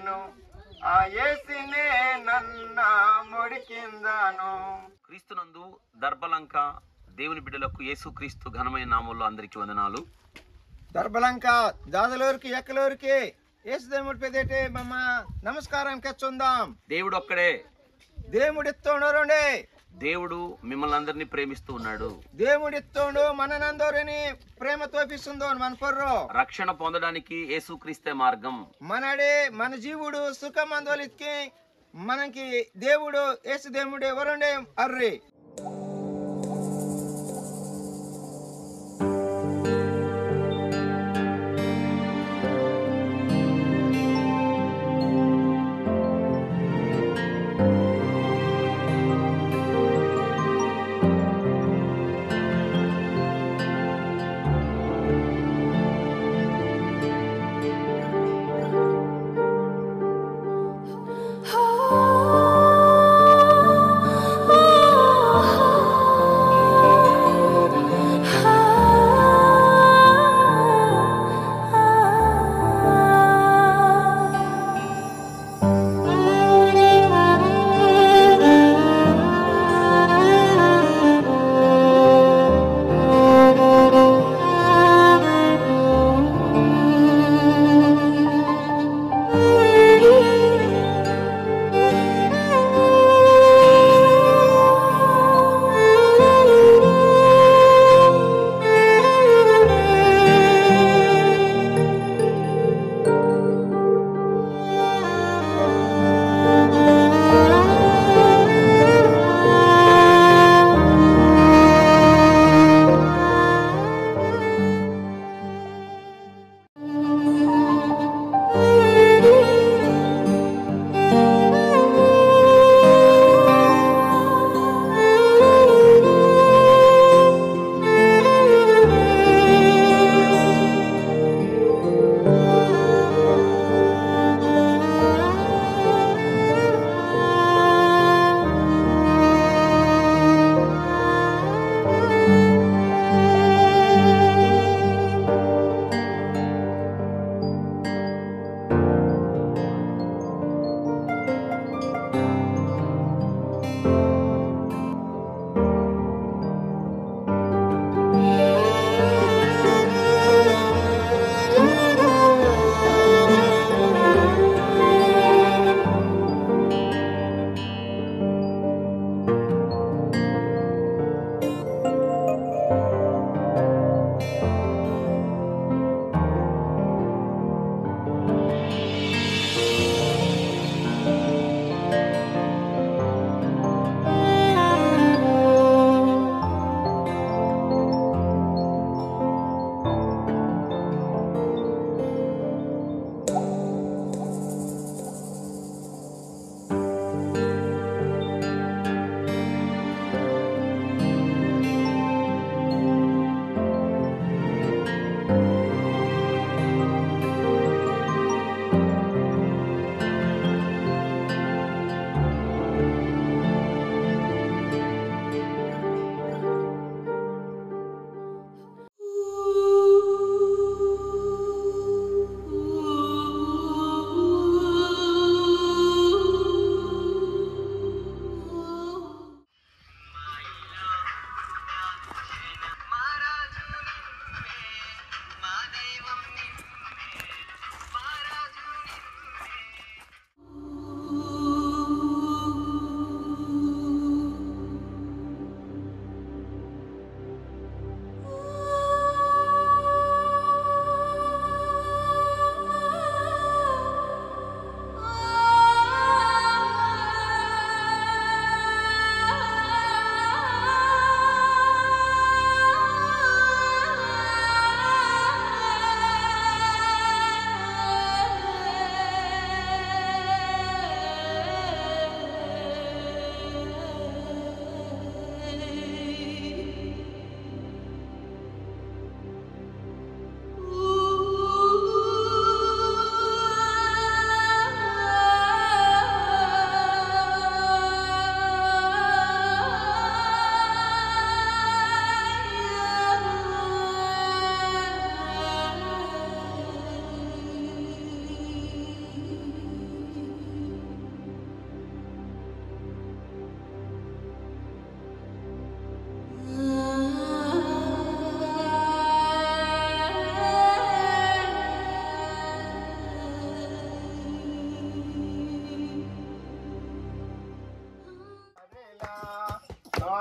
నేను ఆ యేసునే నన్న ముడికిందాను. క్రీస్తునందు దర్బలంక దేవుని బిడ్డలకు యేసుక్రీస్తు ఘనమైన నామంలో అందరికీ వందనాలు. దర్బలంక దాదలోరికి ఎక్కలోరికి యేసు దేవుడి పెదేటే మమ్మ నమస్కారం కెచ్చుందాం. దేవుడు ఒక్కడే, దేవుడిత్తోండు, దేవుడు మిమ్మల్ని అందరినీ ప్రేమిస్తూ ఉన్నాడు. దేవుడిత్తోండు మననందరిని ప్రేమ తోపిస్తుందో మన పొర్రు. రక్షణ పొందడానికి యేసుక్రీస్తే మార్గం. మనడే మన జీవుడు సుఖం అందోలికి మనకి దేవుడు యేసు దేవుడు ఎవరుండే అర్రి.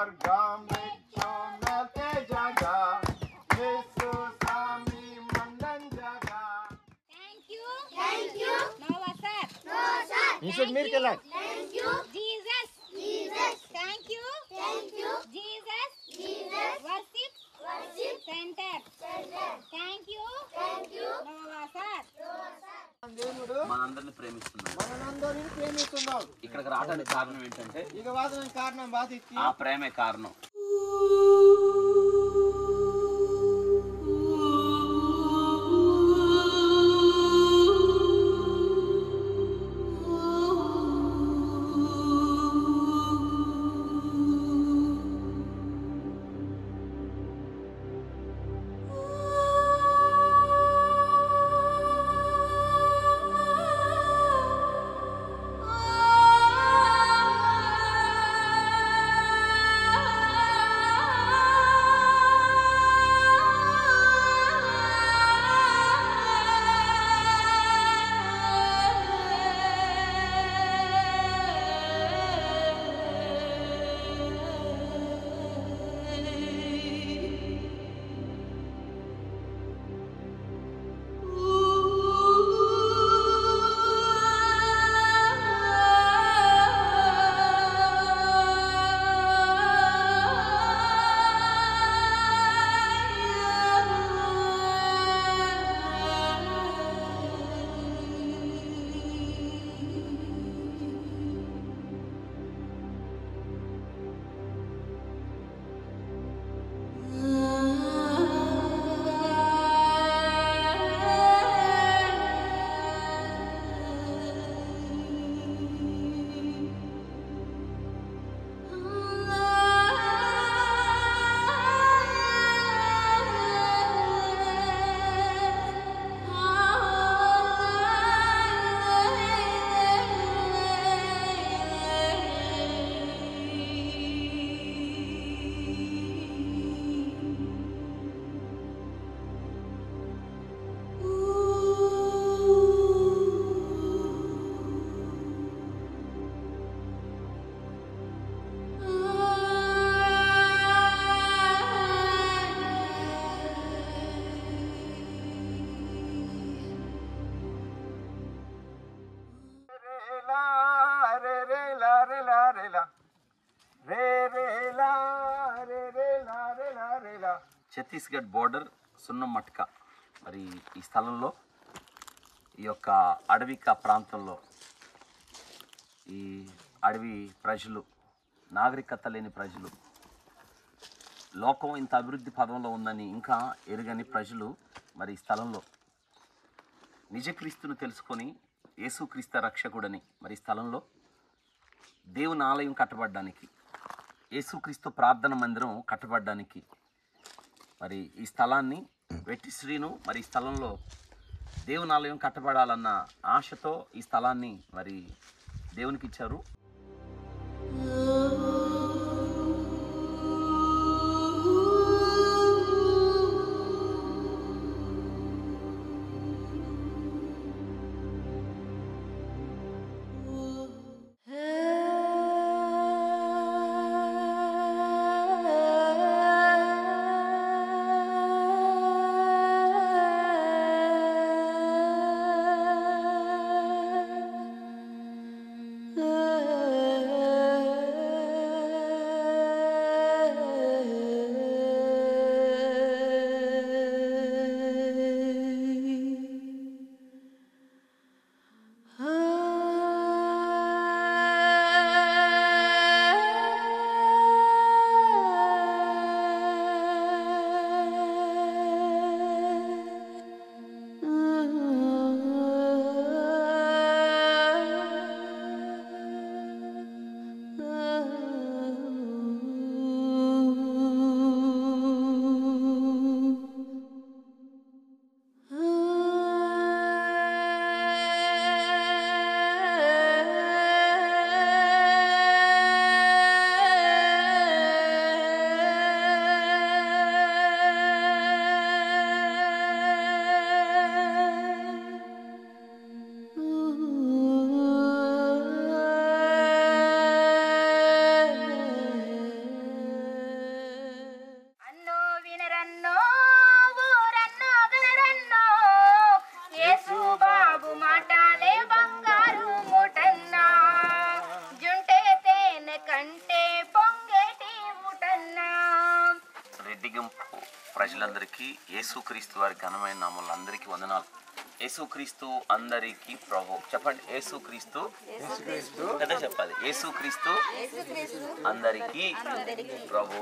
स्वर्गम बिछोनते जगा Jesus ami mandan jaga. Thank you. Noah sir. You should meet Kela. Thank you. Jesus. Thank you. Jesus. Worship. Center. Thank you. Noah sir. దేవుడు మనందరిని ప్రేమిస్తున్నాడు. మనందరిని ప్రేమిస్తున్నాడు. ఇక్కడికి రావడానికి కారణం ఏంటంటే ఇక వాదన కారణం బాధికి ఆ ప్రేమే కారణం. ఛత్తీస్గఢ్ బోర్డర్ సున్నం మట్క. మరి ఈ స్థలంలో ఈ యొక్క అడవిక ప్రాంతంలో ఈ అడవి ప్రజలు, నాగరికత లేని ప్రజలు, లోకం ఇంత అభివృద్ధి పదంలో ఉందని ఇంకా ఎరుగని ప్రజలు మరి ఈ స్థలంలో నిజక్రీస్తును తెలుసుకొని యేసుక్రీస్తు రక్షకుడని మరి ఈ స్థలంలో దేవుని ఆలయం కట్టబడ్డానికి, యేసుక్రీస్తు ప్రార్థన మందిరం కట్టబడ్డానికి మరి ఈ స్థలాన్ని వెట్టి శ్రీను మరి ఈ స్థలంలో దేవుని ఆలయం కట్టబడాలన్న ఆశతో ఈ స్థలాన్ని మరి దేవునికి ఇచ్చారు. ప్రియులందరికీ యేసుక్రీస్తు వారి ఘనమైన నామములో అందరికీ వందనాలు. యేసుక్రీస్తు అందరికీ ప్రభు. చెప్పండి, యేసుక్రీస్తు. కదా చెప్పాలి, యేసుక్రీస్తు అందరికీ ప్రభు.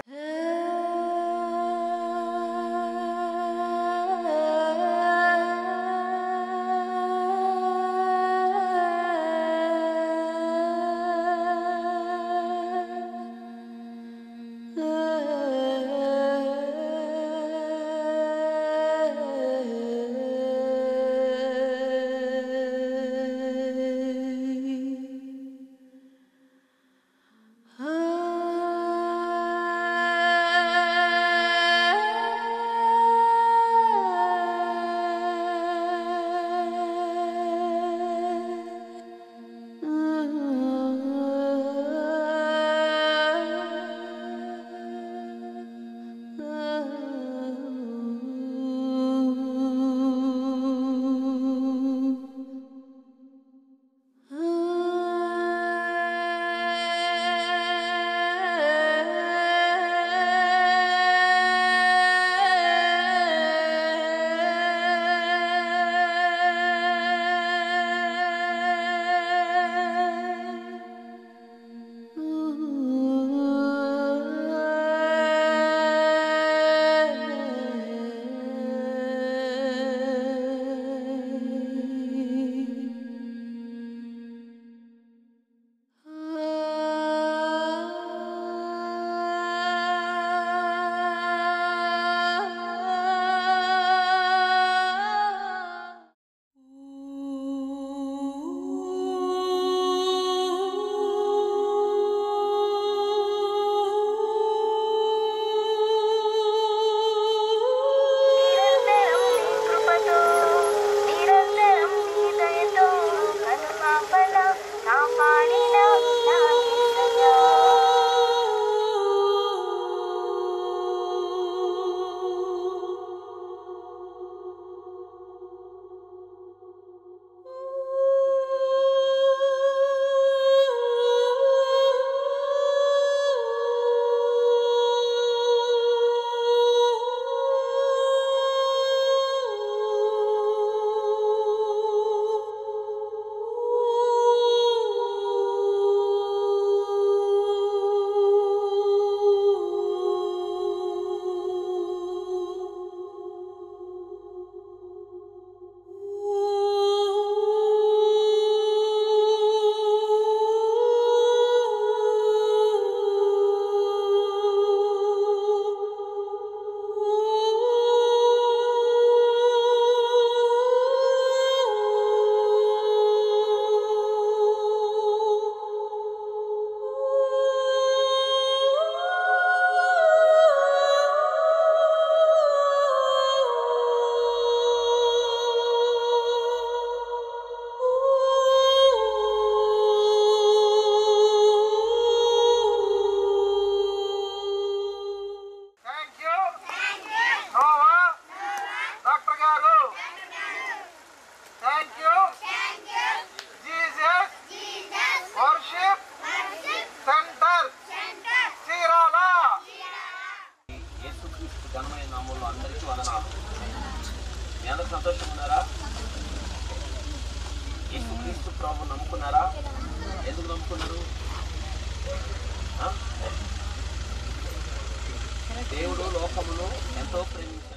ఘనమైన నామములో అందరికీ వందనాలు. మీ అందరూ సంతోషంగా ఉన్నారా? యేసుక్రీస్తు ప్రభువును నమ్ముకున్నారా? ఎందుకు నమ్ముకున్నారు? దేవుడు లోకమును ఎంతో ప్రేమించాను.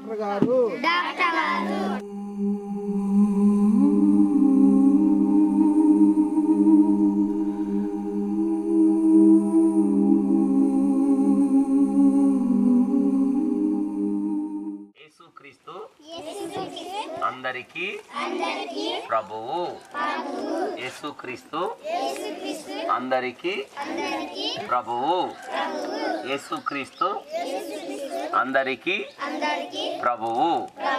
డాక్టర్ గారు యేసుక్రీస్తు అందరికీ ప్రభువు. యేసుక్రీస్తు అందరికీ ప్రభువు. యేసుక్రీస్తు అందరికీ ప్రభువు.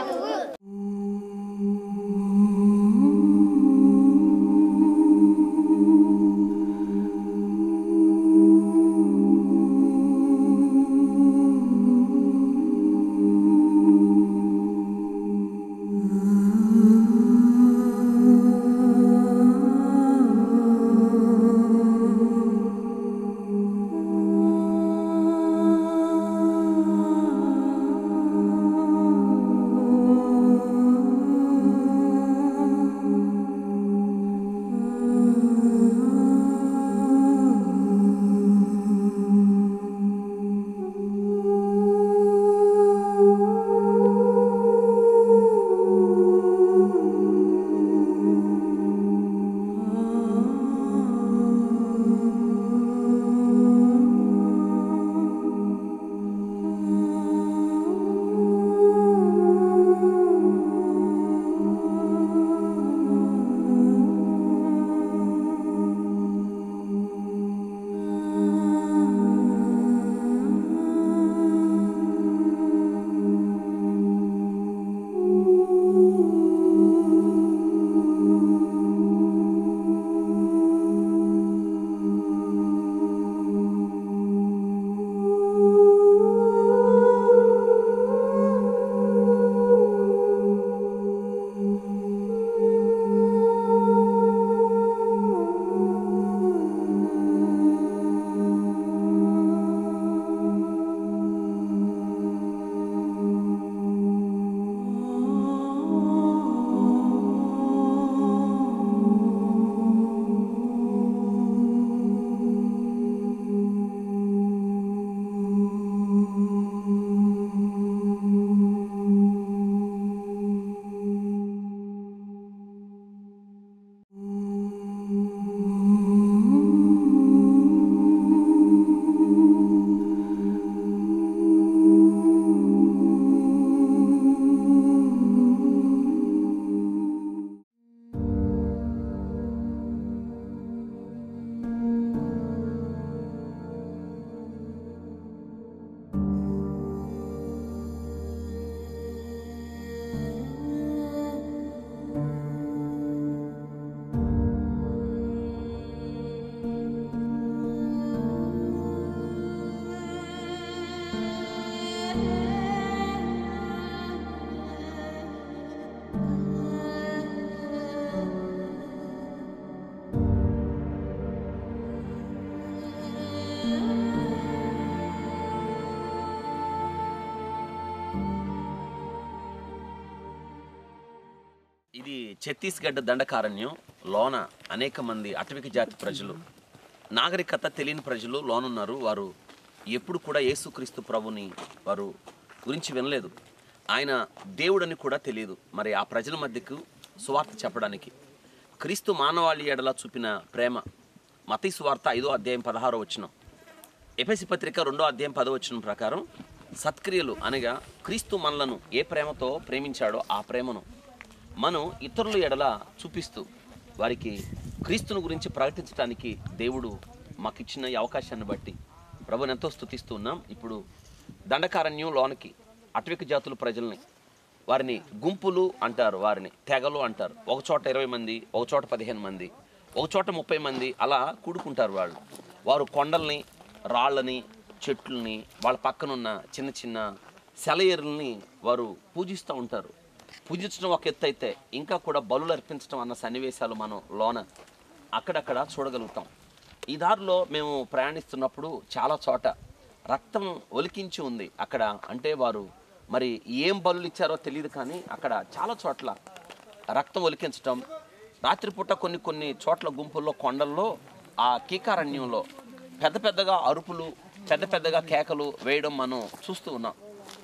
ఇది ఛత్తీస్గఢ్ దండకారణ్యం. లోన అనేక మంది అటవిక జాతి ప్రజలు, నాగరికత తెలియని ప్రజలు లోనున్నారు. వారు ఎప్పుడు కూడా యేసుక్రీస్తు ప్రభుని వారు గురించి వినలేదు. ఆయన దేవుడని కూడా తెలియదు. మరి ఆ ప్రజల మధ్యకు సువార్త చెప్పడానికి క్రీస్తు మానవాళి ఎడల చూపిన ప్రేమ. మత్తయి సువార్త 5వ అధ్యాయం 16వ వచనం, ఎఫెసీ పత్రిక 2వ అధ్యాయం 10వ వచనం ప్రకారం సత్క్రియలు అనగా క్రీస్తు మనలను ఏ ప్రేమతో ప్రేమించాడో ఆ ప్రేమను మనం ఇతరుల ఎడల చూపిస్తూ వారికి క్రీస్తుని గురించి ప్రకటించడానికి దేవుడు మాకిచ్చిన ఈ అవకాశాన్ని బట్టి ప్రభుని ఎంతో స్తుతిస్తూ ఉన్నాం. ఇప్పుడు దండకారణ్యం లోనికి అటవిక జాతుల ప్రజల్ని, వారిని గుంపులు అంటారు, వారిని తెగలు అంటారు. ఒక చోట 20 మంది, ఒక చోట 15 మంది, ఒక చోట 30 మంది అలా కూడుకుంటారు. వారు కొండల్ని, రాళ్ళని, చెట్లని, వాళ్ళ పక్కనున్న చిన్న చిన్న సెలయేరుల్ని వారు పూజిస్తూ ఉంటారు. పూజించడం ఒక ఎత్తు అయితే ఇంకా కూడా బలులు అర్పించడం అన్న సన్నివేశాలు మనం లోన అక్కడక్కడ చూడగలుగుతాం. ఈ దారిలో మేము ప్రయాణిస్తున్నప్పుడు చాలా చోట రక్తం ఒలికించి ఉంది. అక్కడ అంటే వారు మరి ఏం బలులు ఇచ్చారో తెలియదు, కానీ అక్కడ చాలా చోట్ల రక్తం ఒలికించడం. రాత్రిపూట కొన్ని చోట్ల గుంపుల్లో, కొండల్లో, ఆ కీకారణ్యంలో పెద్దగా అరుపులు, పెద్దగా కేకలు వేయడం మనం చూస్తూ ఉన్నాం.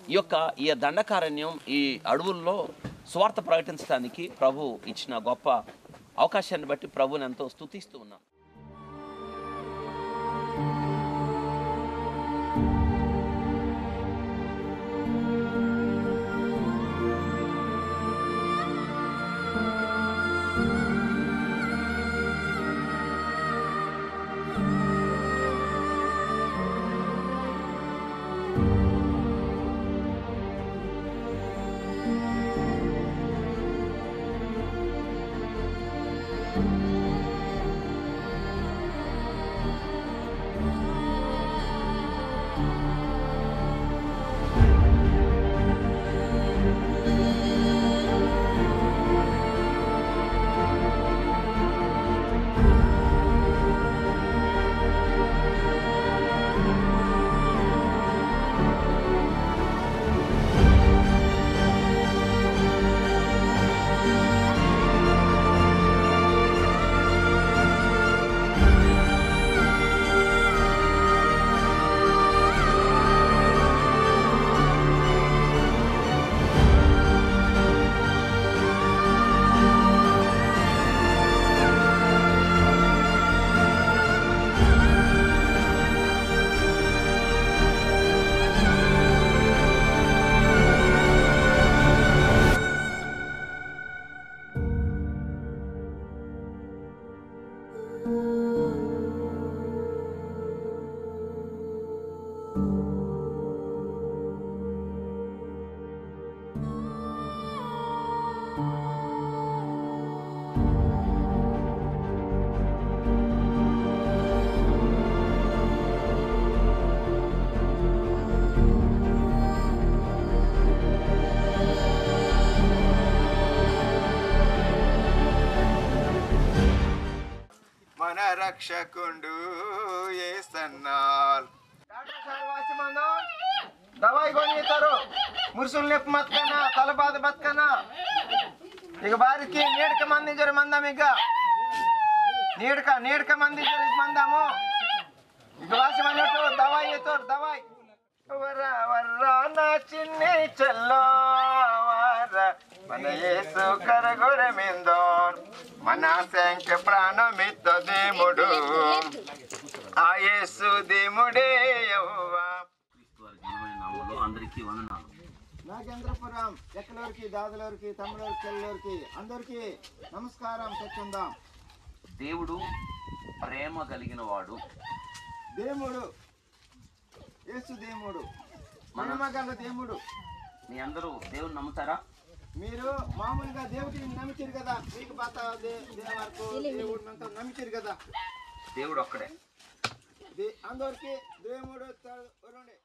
ఈ దండకారణ్యం, ఈ అడవుల్లో సువార్త ప్రకటించడానికి ప్రభు ఇచ్చిన గొప్ప అవకాశాన్ని బట్టి ప్రభుని ఎంతో స్తుతిస్తూ ఉన్నాం. మన రక్షకుండు యేసన్నాల్ दवाई गोनी तरो मुर्सुल लेप मत करना तलबाद मत करना ಈಗ ಬಾರಿಗೆ ನೀಡ್ಕ ಮಂದಿ ಜರ ಮಂದಮ ಈಗ ನೀಡ್ಕ ಮಂದಿ ಜರ ಮಂದಮು ಈಗ ವಾಸಿ ಮನೆಟು ದವಾಯಿ ತೋರ್ ದವಾಯಿ ವರ ವರ ನಾ ಚಿನ್ನೆ ಚಲ್ಲೋ ವರ మన యేసు కరగొర మిందోన్ మన శంక ప్రాణమిత్త దేముడు ఆ యేసు దేముడే యెహోవా అందరికీ వందనాలు. నాగేంద్రపురం ఎక్కలూరికి దాదులూరికి తమ్ములూరికి చెల్లూరికి అందరికీ నమస్కారం చెప్తుందాం. దేవుడు ప్రేమ కలిగిన వాడు, దేవుడు యేసు దేవుడు మనమగల దేవుడు. మీ అందరూ దేవుని నమ్ముతారా? మీరు మామూలుగా దేవుడిని నమ్మించారు కదా, మీకు బాత దేవరకు దేవుడినంతా నమ్మించారు కదా. దేవుడు ఒక్కడే, అందరికి దేవుడు రెండే.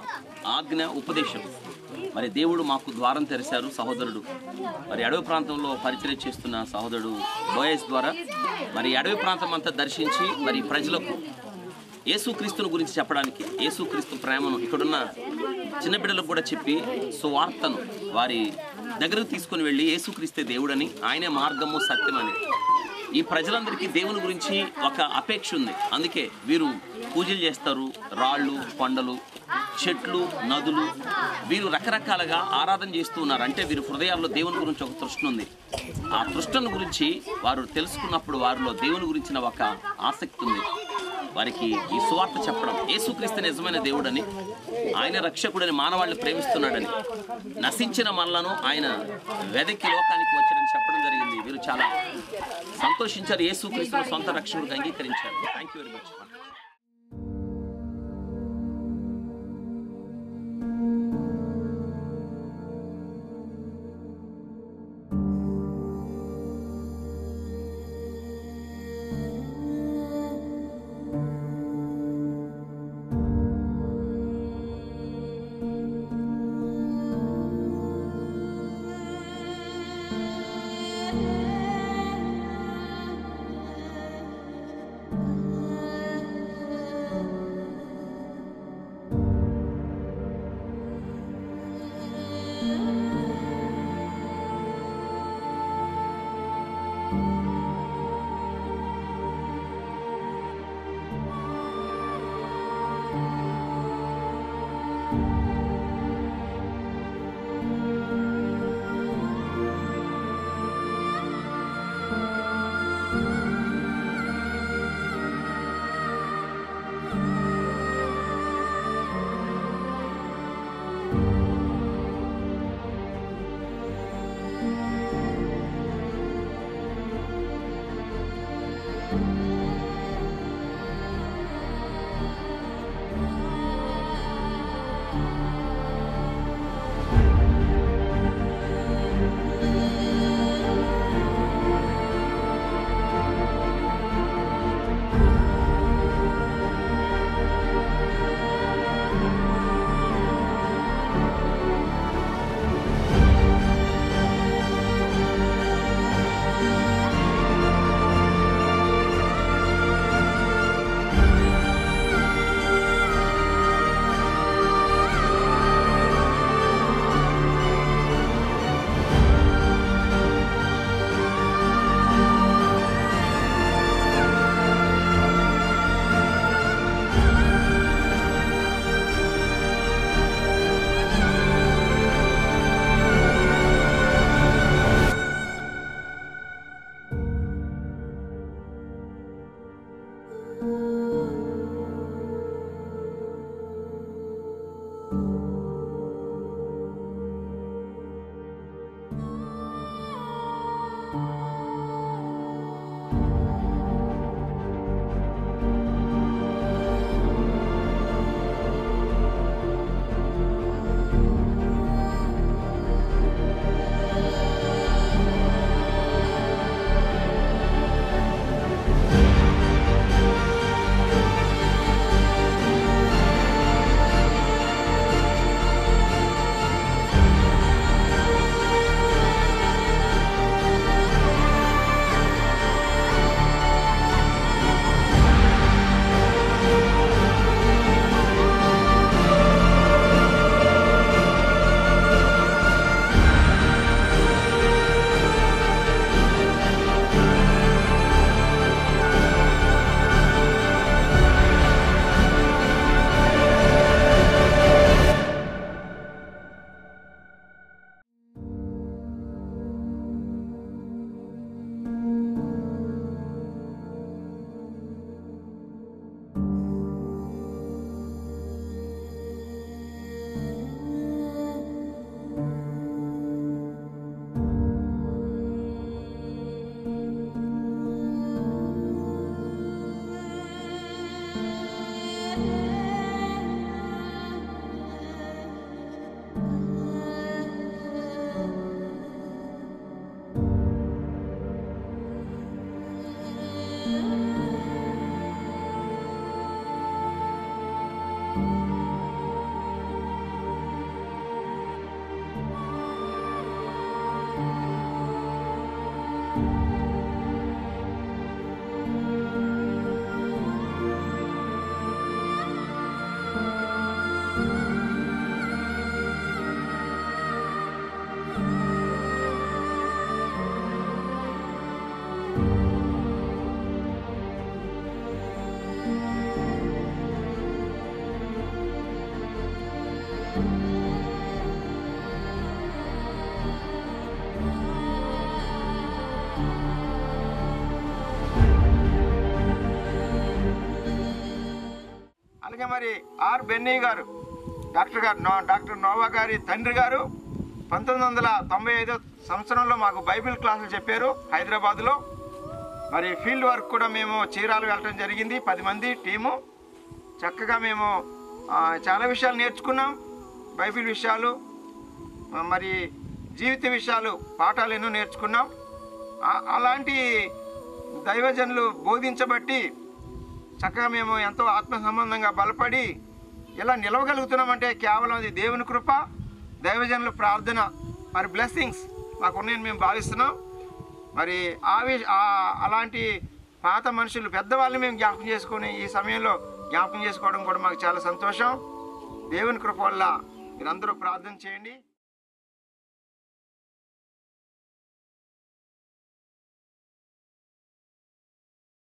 ఆజ్ఞ ఉపదేశం. మరి దేవుడు మాకు ద్వారం తెరిచారు. సహోదరుడు మరి అడవి ప్రాంతంలో పరిచర్య చేస్తున్న సహోదరుడు బోయస్ ద్వారా మరి అడవి ప్రాంతం అంతా దర్శించి మరి ప్రజలకు యేసుక్రీస్తుని గురించి చెప్పడానికి, యేసుక్రీస్తు ప్రేమను ఇక్కడున్న చిన్న బిడ్డలకు కూడా చెప్పి సువార్తను వారి దగ్గరకు తీసుకుని వెళ్ళి యేసుక్రీస్తే దేవుడని, ఆయనే మార్గము సత్యమని, ఈ ప్రజలందరికీ దేవుని గురించి ఒక అపేక్ష ఉంది. అందుకే వీరు పూజలు చేస్తారు. రాళ్ళు, కొండలు, చెట్లు, నదులు, వీరు రకరకాలుగా ఆరాధన చేస్తూ ఉన్నారు. అంటే వీరి హృదయాల్లో దేవుని గురించి ఒక తృష్ణ ఉంది. ఆ తృష్ణను గురించి వారు తెలుసుకున్నప్పుడు వారిలో దేవుని గురించిన ఒక ఆసక్తి ఉంది. వారికి ఈ సువార్త చెప్పడం, యేసుక్రీస్తు నిజమైన దేవుడని, ఆయన రక్షకుడని, మానవాళ్ళని ప్రేమిస్తున్నాడని, నశించిన మనలను ఆయన వెదకి లోకానికి వచ్చాడని చెప్పడం జరిగింది. వీరు చాలా సంతోషించారు. యేసుక్రీస్తును సొంత రక్షకుడిగా అంగీకరించారు. Thank you very much. అలాగే మరి ఆర్ బెన్నీ గారు డాక్టర్ నోవా గారి తండ్రి గారు 1995 సంవత్సరంలో మాకు బైబిల్ క్లాసులు చెప్పారు హైదరాబాద్లో. మరి ఫీల్డ్ వర్క్ కూడా మేము చీరాలు వెళ్ళటం జరిగింది. 10 మంది టీము. చక్కగా మేము చాలా విషయాలు నేర్చుకున్నాం. బైబిల్ విషయాలు, మరి జీవిత విషయాలు, పాఠాలు ఎన్నో నేర్చుకున్నాం. అలాంటి దైవజనులు బోధించబట్టి చక్కగా మేము ఎంతో ఆత్మ సంబంధంగా బలపడి ఇలా నిలవగలుగుతున్నామంటే కేవలం అది దేవుని కృప, దైవజనుల ప్రార్థన, మరి బ్లెస్సింగ్స్ మాకు ఉన్నాయని మేము భావిస్తున్నాం. మరి అలాంటి పాత మనుషులు పెద్దవాళ్ళని మేము జ్ఞాపకం చేసుకుని ఈ సమయంలో జ్ఞాపకం చేసుకోవడం కూడా మాకు చాలా సంతోషం. దేవుని కృప వల్ల మీరందరూ ప్రార్థన చేయండి.